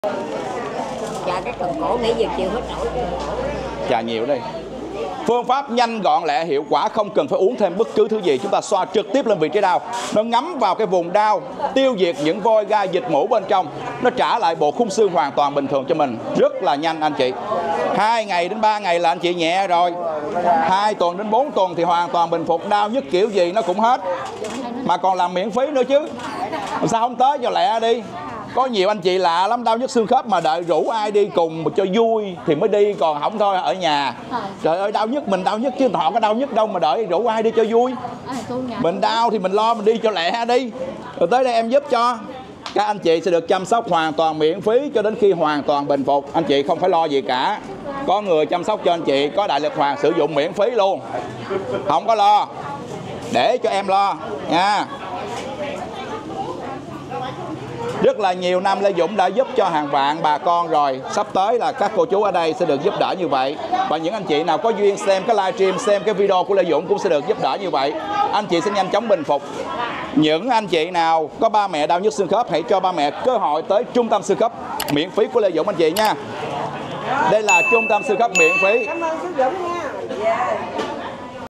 Dạ cái cần cổ nãy giờ chịu hết nổi. Chà nhiều đây. Phương pháp nhanh gọn lẹ hiệu quả, không cần phải uống thêm bất cứ thứ gì. Chúng ta xoa trực tiếp lên vị trí đau. Nó ngấm vào cái vùng đau, tiêu diệt những vôi gai dịch mũ bên trong. Nó trả lại bộ khung xương hoàn toàn bình thường cho mình. Rất là nhanh anh chị. 2 ngày đến 3 ngày là anh chị nhẹ rồi. 2 tuần đến 4 tuần thì hoàn toàn bình phục. Đau nhất kiểu gì nó cũng hết. Mà còn làm miễn phí nữa chứ. Sao không tới cho lẹ đi. Có nhiều anh chị lạ lắm, đau nhức xương khớp mà đợi rủ ai đi cùng cho vui thì mới đi, còn không thôi ở nhà. Trời ơi, đau nhức mình đau nhức chứ họ có đau nhức đâu mà đợi rủ ai đi cho vui. Mình đau thì mình lo mình đi cho lẹ đi. Rồi tới đây em giúp cho. Các anh chị sẽ được chăm sóc hoàn toàn miễn phí cho đến khi hoàn toàn bình phục. Anh chị không phải lo gì cả. Có người chăm sóc cho anh chị, có Đại Lực Hoàng sử dụng miễn phí luôn. Không có lo. Để cho em lo nha. Rất là nhiều năm Lê Dũng đã giúp cho hàng vạn bà con rồi. Sắp tới là các cô chú ở đây sẽ được giúp đỡ như vậy. Và những anh chị nào có duyên xem cái livestream, xem cái video của Lê Dũng cũng sẽ được giúp đỡ như vậy. Anh chị sẽ nhanh chóng bình phục. Những anh chị nào có ba mẹ đau nhức xương khớp, hãy cho ba mẹ cơ hội tới trung tâm xương khớp miễn phí của Lê Dũng anh chị nha. Đây là trung tâm xương khớp miễn phí. Cảm ơn chú Dũng nha.